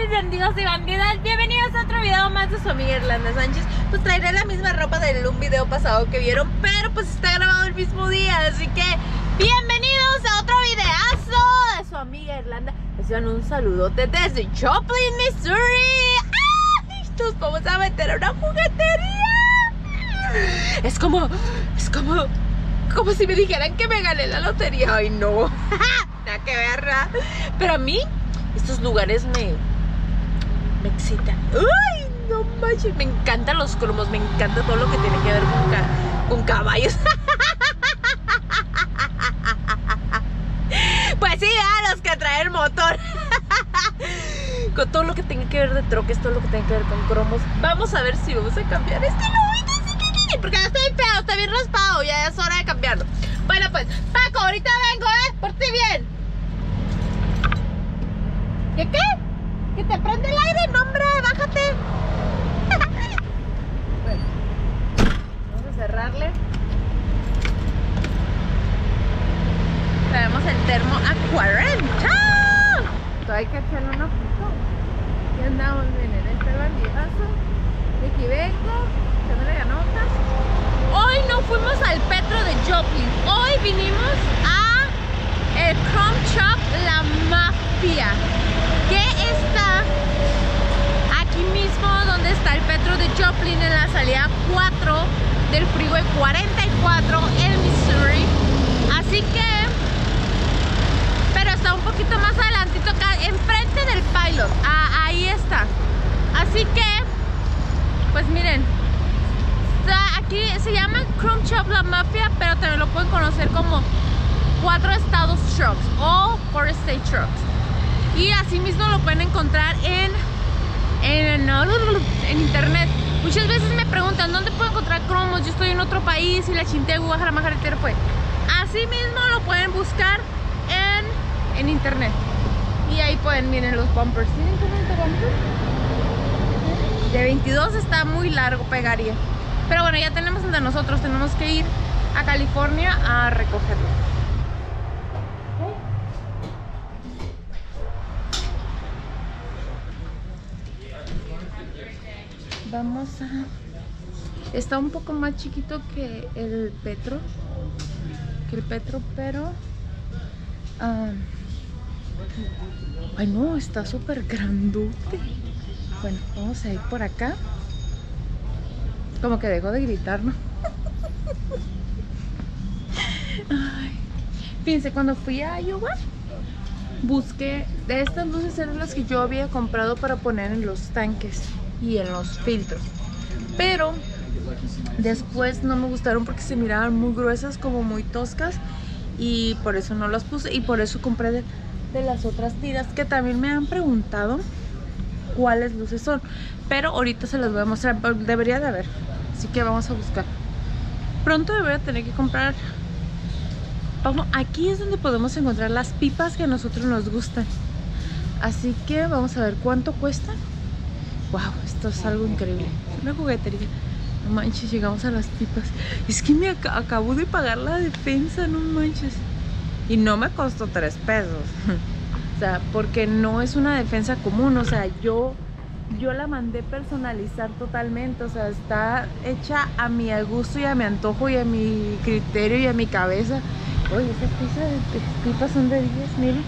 mis bandidos y bandidas, bienvenidos a otro video más de su amiga Irlanda Sánchez. Pues traeré la misma ropa de un video pasado que vieron, pero pues está grabado el mismo día, así que bienvenidos a otro videazo de su amiga Irlanda. Les dan un saludote desde Joplin, Missouri. ¡Ah! Nos vamos a meter a una juguetería. Es como si me dijeran que me gané la lotería. Ay, no. Nada que ver, ¿verdad? Pero a mí estos lugares me excitan. ¡Ay, no manches! Me encantan los cromos, me encanta todo lo que tiene que ver con caballos. Pues sí, los que traen motor. Con todo lo que tenga que ver de troques, todo lo que tenga que ver con cromos. Vamos a ver si vamos a cambiar este lobito. Porque ya está bien feo, está bien raspado. Ya es hora de cambiarlo. Bueno, pues, Paco, ahorita vengo, por ti bien. ¿Qué? ¿Que te prende el aire? No, hombre, bájate. Bueno, vamos a cerrarle. Traemos el termo a 40. Todavía hay que echarle una foto. Y andamos, miren, este bandidazo. De aquí vengo, echándole ganotas. Hoy no fuimos al Petro de Joplin. Hoy vinimos a el Chrome Shop La Mafia, que está aquí mismo donde está el Petro de Joplin, en la salida 4 del Freeway 44 en Missouri. Así que, pero está un poquito más adelantito acá, enfrente del Pilot. Ahí está. Así que, pues miren, aquí se llama Chrome Shop La Mafia, pero también lo pueden conocer como 4 Estados Trucks o 4 State Trucks. Y así mismo lo pueden encontrar en internet. Muchas veces me preguntan ¿dónde puedo encontrar cromos? Yo estoy en otro país y la chinté Guajara Carretera fue. Así mismo lo pueden buscar en internet. Y ahí pueden, miren los bumpers. ¿Tienen que bumper? De 22 está muy largo, pegaría. Pero bueno, ya tenemos el de nosotros. Tenemos que ir a California a recogerlo. Vamos a... Está un poco más chiquito que el Petro. Pero... ay no, está súper grandote. Bueno, vamos a ir por acá. Como que dejó de gritar, ¿no? Ay. Fíjense, cuando fui a Iowa, busqué de estas luces, eran las que yo había comprado para poner en los tanques y en los filtros. Pero después no me gustaron porque se miraban muy gruesas, como muy toscas. Y por eso no las puse. Y por eso compré de las otras tiras, que también me han preguntado cuáles luces son, pero ahorita se las voy a mostrar. Debería de haber, así que vamos a buscar. Pronto voy a tener que comprar. Vamos, aquí es donde podemos encontrar las pipas que a nosotros nos gustan, así que vamos a ver cuánto cuestan. Wow, esto es algo increíble. Es una juguetería. No manches, llegamos a las pipas. Es que me acabo de pagar la defensa, no manches. Y no me costó 3 pesos. O sea, porque no es una defensa común. O sea, yo la mandé personalizar totalmente. O sea, está hecha a mi gusto y a mi antojo y a mi criterio y a mi cabeza. Oye, esas pipas son de 10, miren.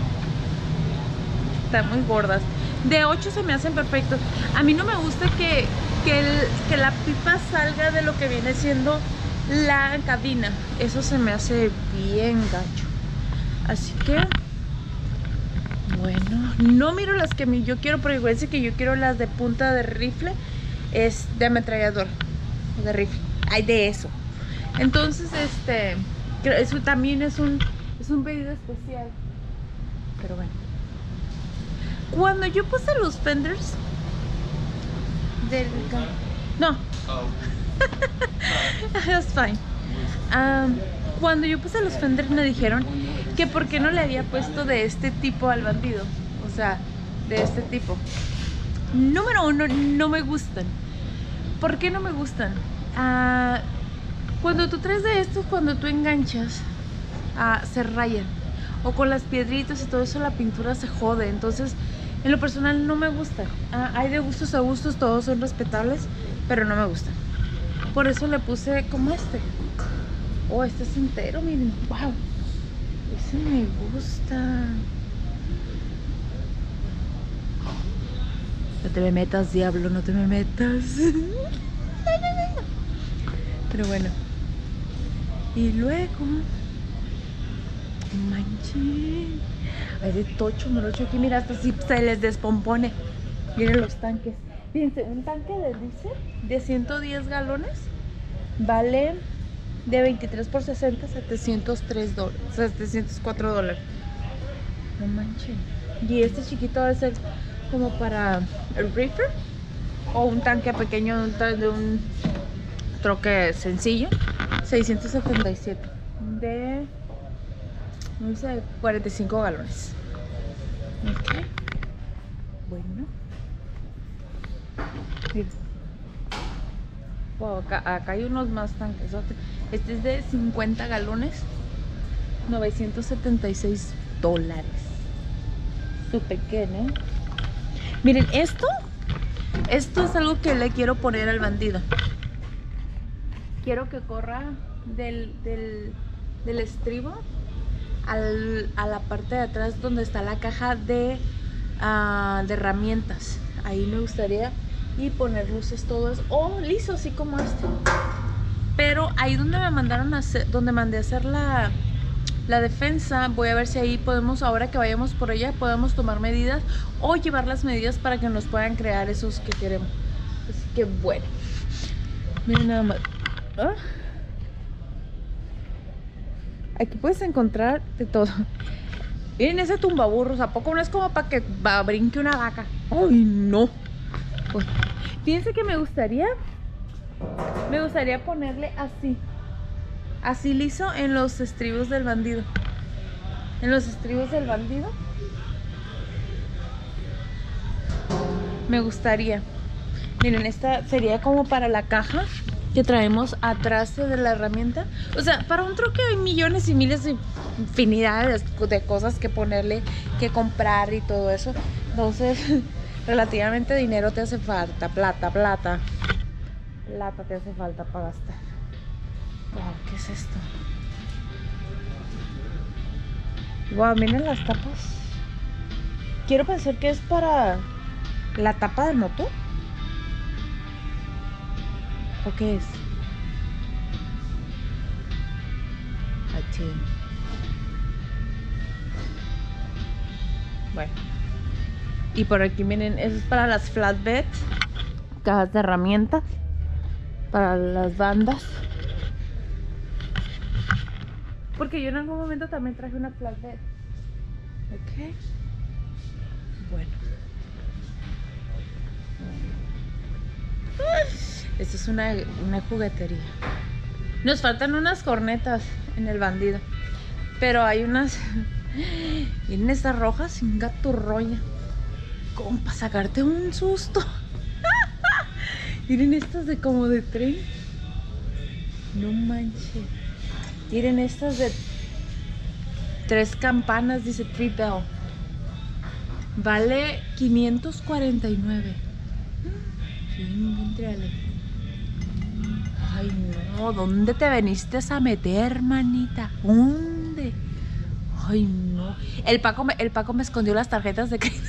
Están muy gordas. De 8 se me hacen perfectos. A mí no me gusta que la pipa salga de lo que viene siendo la cabina. Eso se me hace bien gacho. Así que, bueno, no miro las que yo quiero, porque igual que yo quiero las de punta de rifle, es de ametrallador, de rifle, hay de eso. Entonces, eso también es un pedido especial. Pero bueno, cuando yo puse los fenders del... No. That's fine. Cuando yo puse los fenders me dijeron que por qué no le había puesto de este tipo al bandido. O sea, de este tipo. Número 1, no me gustan. ¿Por qué no me gustan? Cuando tú traes de estos, cuando tú enganchas, se rayan. O con las piedritas y todo eso, la pintura se jode. Entonces En lo personal no me gusta. Hay de gustos a gustos, todos son respetables, pero no me gustan. Por eso le puse como este. Oh, este es entero, miren. Wow. Ese me gusta. No te me metas, diablo, no te me metas. Pero bueno. Y luego... Manche. Hay de tocho, morocho aquí. Mira, hasta si se les descompone. Miren los tanques. Fíjense, un tanque de diésel de 110 galones vale de 23 por 60, $704. No manches. Y este chiquito debe ser como para el reefer o un tanque pequeño de un troque sencillo. 677 de, no sé, 45 galones. Ok. Bueno. Miren. Wow, acá hay unos más tanques. Este es de 50 galones, $976. Su pequeño. Miren, esto es algo que le quiero poner al bandido. Quiero que corra del estribo a la parte de atrás donde está la caja de herramientas. Ahí me gustaría, y poner luces todas o liso, así como este. Pero ahí donde me mandaron a hacer, donde mandé a hacer la defensa, voy a ver si ahí podemos, ahora que vayamos por allá, podemos tomar medidas o llevar las medidas para que nos puedan crear esos que queremos. Así que bueno, miren nada más. Aquí puedes encontrar de todo. Miren ese tumbaburros, ¿a poco no es como para que brinque una vaca? ¡Ay, no! Pues, fíjense que me gustaría ponerle así liso en los estribos del bandido. En los estribos del bandido me gustaría. Miren, esta sería como para la caja que traemos atrás de la herramienta. O sea, para un troque hay millones y miles de infinidades de cosas que ponerle, que comprar y todo eso. Entonces, relativamente dinero te hace falta, plata te hace falta para gastar. Wow, ¿qué es esto? Wow, miren las tapas. Quiero pensar que es para la tapa del motor. ¿O qué es? Aquí. Bueno. Y por aquí miren, eso es para las flatbeds, cajas de herramientas, para las bandas. Porque yo en algún momento también traje una flatbed. Ok. Bueno. Esto es una juguetería. Nos faltan unas cornetas en el bandido. Pero hay unas... Miren estas rojas, sin gaturroña. Como para sacarte un susto. Miren estas de como de tren. No manches. Miren estas de 3 campanas, dice 3 bell. Vale 549. Entrale. Ay no, ¿dónde te veniste a meter, manita? ¿Dónde? Ay no. El Paco me escondió las tarjetas de crédito.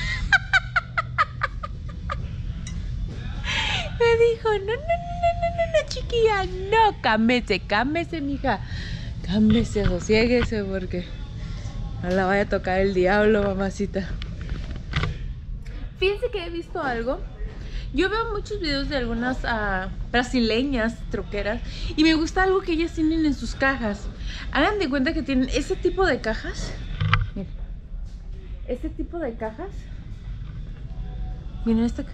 Me dijo, no, chiquilla, no, cámese, mija. Cámese, sosiéguese, porque no la vaya a tocar el diablo, mamacita. Fíjense que he visto algo. Yo veo muchos videos de algunas brasileñas troqueras y me gusta algo que ellas tienen en sus cajas. Hagan de cuenta que tienen ese tipo de cajas. Miren, este tipo de cajas. Miren esta.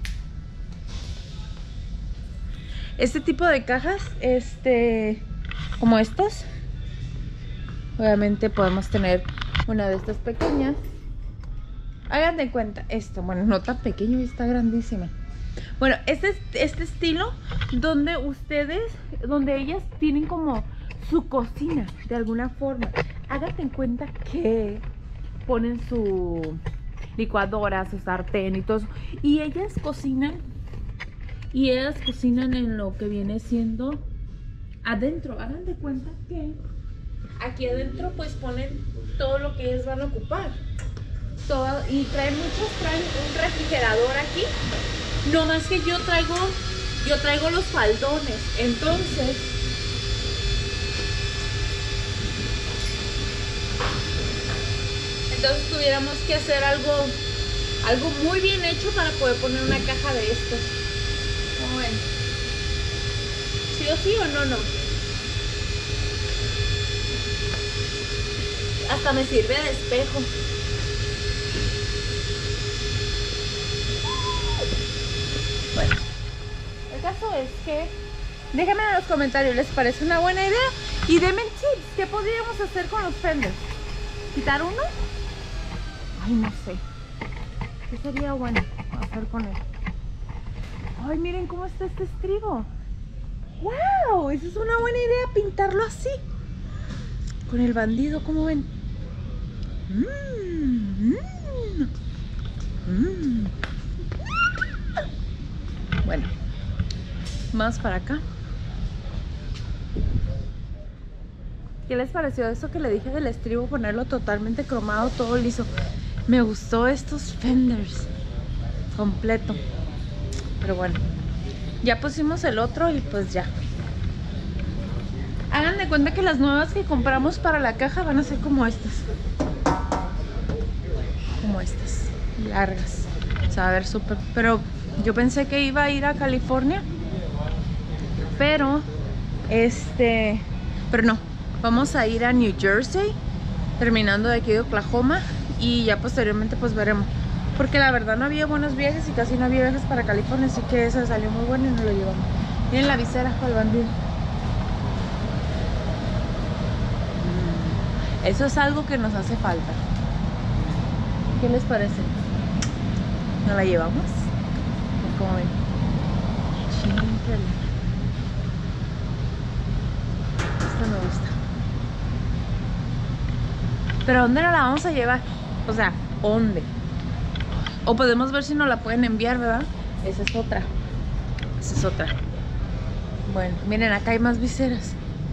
Este tipo de cajas, como estas. Obviamente podemos tener una de estas pequeñas. Hagan de cuenta esto, bueno, no tan pequeño, está grandísima. Bueno, este estilo donde ellas tienen como su cocina de alguna forma. Háganse en cuenta que ponen licuadora, su sartén y todo eso. Y ellas cocinan en lo que viene siendo adentro. Hagan de cuenta que aquí adentro pues ponen todo lo que ellos van a ocupar. Todo, y traen un refrigerador aquí. No más que yo traigo los faldones. Entonces tuviéramos que hacer algo muy bien hecho para poder poner una caja de estos. ¿Cómo ven? ¿Sí o sí o no? No. Hasta me sirve de espejo. Bueno, el caso es que déjenme en los comentarios, ¿les parece una buena idea? Y denme tips, ¿qué podríamos hacer con los fenders? ¿Quitar uno? Ay, no sé. ¿Qué sería bueno hacer con él? Ay, miren cómo está este estribo. ¡Wow! Esa es una buena idea, pintarlo así. Con el bandido, ¿cómo ven? Bueno, más para acá. ¿Qué les pareció eso que le dije del estribo? Ponerlo totalmente cromado, todo liso. Me gustó estos fenders completo. Pero bueno, ya pusimos el otro y pues ya. Hagan de cuenta que las nuevas que compramos para la caja van a ser como estas. Como estas, largas. Se va a ver súper. Pero yo pensé que iba a ir a California. Pero no. Vamos a ir a New Jersey, terminando de aquí de Oklahoma. Y ya posteriormente pues veremos. Porque la verdad no había buenos viajes y casi no había viajes para California. Así que eso salió muy bueno y nos lo llevamos. Miren la visera para el bandido. Eso es algo que nos hace falta. ¿Qué les parece? ¿No la llevamos? ¿Cómo ven? Esta me gusta. ¿Pero dónde no la vamos a llevar? O sea, ¿dónde? O podemos ver si nos la pueden enviar, ¿verdad? Esa es otra. Esa es otra. Bueno, miren, acá hay más viseras.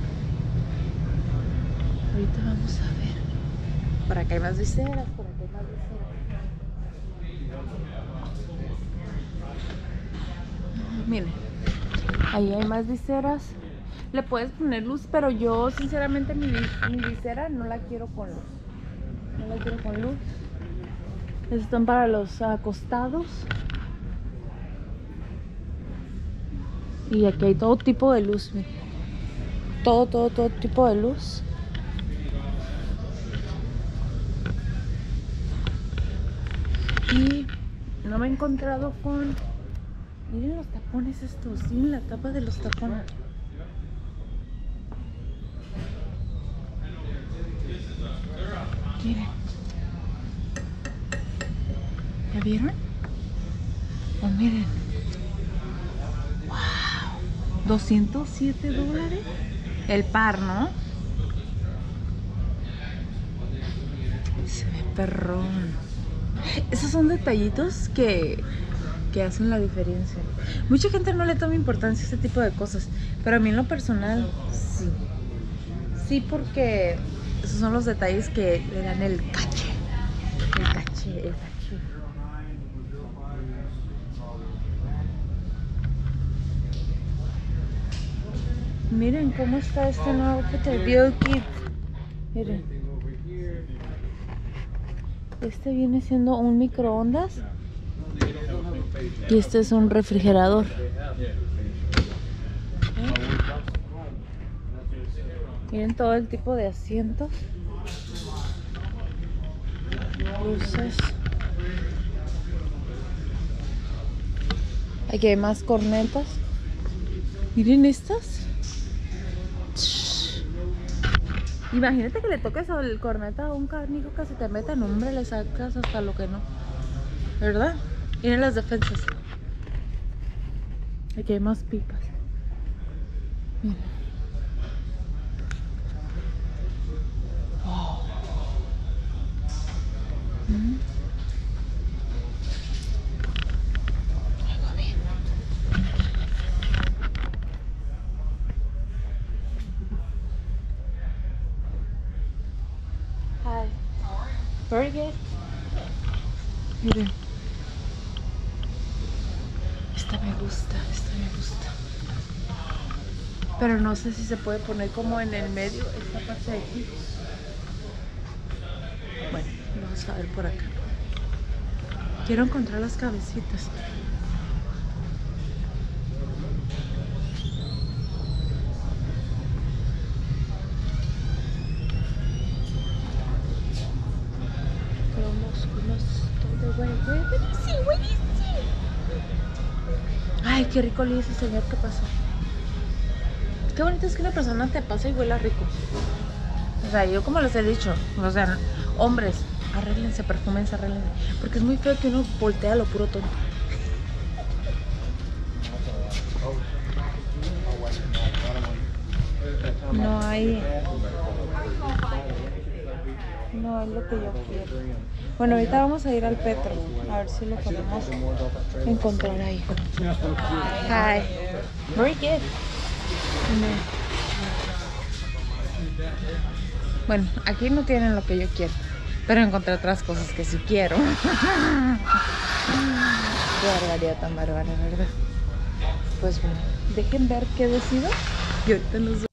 Ahorita vamos a ver. Por acá hay más viseras, por acá hay más viseras. Miren, ahí hay más viseras. Le puedes poner luz, pero yo sinceramente mi visera no la quiero con luz. No la quiero con luz. Estos están para los acostados. Y aquí hay todo tipo de luz, miren. Todo tipo de luz. Y no me he encontrado con... Miren los tapones estos. Miren la tapa de los tapones. Miren. ¿Ya vieron? Oh, miren. Wow. $207 el par, ¿no? Se ve perrón. Esos son detallitos que hacen la diferencia. Mucha gente no le toma importancia a este tipo de cosas, pero a mí en lo personal sí. Sí, porque esos son los detalles que le dan el caché. El caché. Miren cómo está este nuevo Peter Bill Kit. Miren. Este viene siendo un microondas. Y este es un refrigerador. Miren todo el tipo de asientos. Luces. Aquí hay más cornetas. Miren estas. Imagínate que le toques el corneta a un canijo que se te meta en hombre, le sacas hasta lo que no. ¿Verdad? Miren las defensas. Aquí hay más pipas. Miren. Very good. Miren. Esta me gusta, esta me gusta. Pero no sé si se puede poner como en el medio, esta parte de aquí. Bueno, vamos a ver por acá. Quiero encontrar las cabecitas. Sí, buenísimo. Ay, qué rico olía ese señor que pasó. Qué bonito es que una persona te pasa y huela rico. O sea, yo como les he dicho, o sea, hombres, arréglense, perfúmense, arréglense. Porque es muy feo que uno voltea a lo puro tonto. No hay... No es lo que yo quiero. Bueno, ahorita vamos a ir al Petro. A ver si lo podemos encontrar ahí. Hi. Very good. Bueno, aquí no tienen lo que yo quiero, pero encontré otras cosas que sí quiero. Qué barbaridad tan bárbara, ¿verdad? Pues bueno, dejen ver qué decido y ahorita nos vemos.